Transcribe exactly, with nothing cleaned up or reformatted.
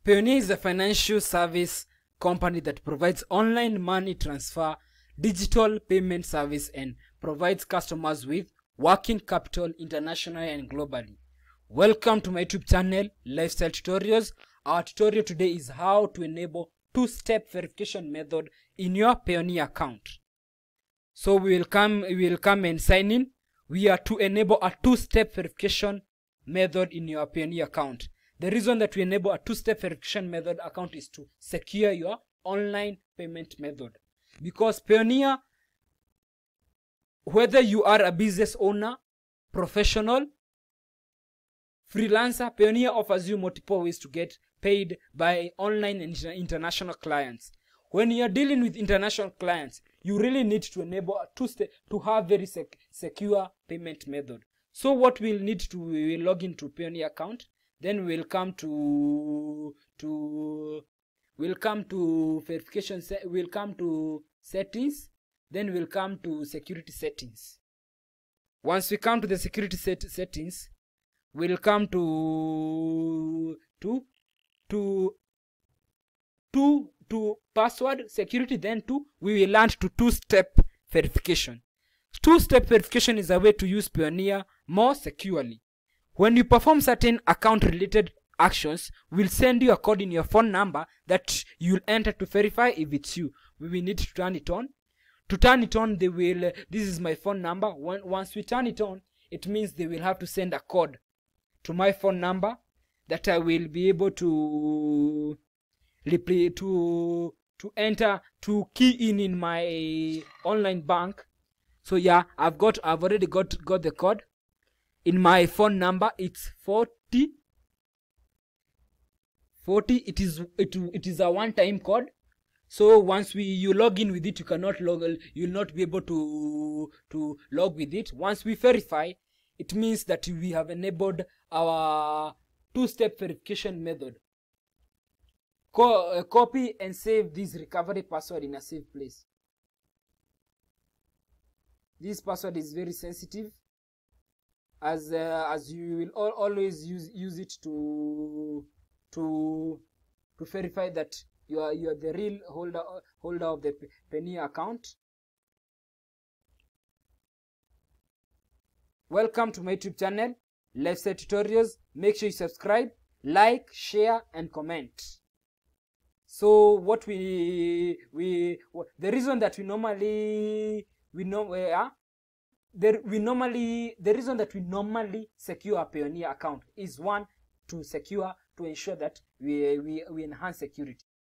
Payoneer is a financial service company that provides online money transfer, digital payment service, and provides customers with working capital internationally and globally. Welcome to my YouTube channel, Lifestyle Tutorials. Our tutorial today is how to enable two-step verification method in your Payoneer account. So we will come, we will come and sign in. We are to enable a two-step verification method in your Payoneer account. The reason that we enable a two-step verification method account is to secure your online payment method. Because Payoneer, whether you are a business owner, professional, freelancer, Payoneer offers you multiple ways to get paid by online and international clients. When you are dealing with international clients, you really need to enable a two-step to have very sec secure payment method. So what we'll need to, we will log into Payoneer account. Then we'll come to to we'll come to verification. We'll come to settings. Then we'll come to security settings. Once we come to the security set settings, we'll come to to to to to password security. Then to we will land to two-step verification. Two-step verification is a way to use Payoneer more securely. When you perform certain account-related actions, we'll send you a code in your phone number that you'll enter to verify if it's you. We will need to turn it on. To turn it on, they will. Uh, this is my phone number. When, once we turn it on, it means they will have to send a code to my phone number that I will be able to to to enter to key in in my online bank. So yeah, I've got. I've already got got the code. In my phone number, it's forty. forty. It is it it is a one-time code. So once we you log in with it, you cannot log. You'll not be able to to log with it. Once we verify, it means that we have enabled our two-step verification method. Co uh, copy and save this recovery password in a safe place. This password is very sensitive, as uh, as you will al always use use it to to to verify that you are you are the real holder holder of the Payoneer account. Welcome to my YouTube channel, Lifestyle Tutorials. Make sure you subscribe, like, share, and comment. So what we we what, the reason that we normally we know uh, There, we normally the reason that we normally secure a Payoneer account is one, to secure to ensure that we we, we enhance security.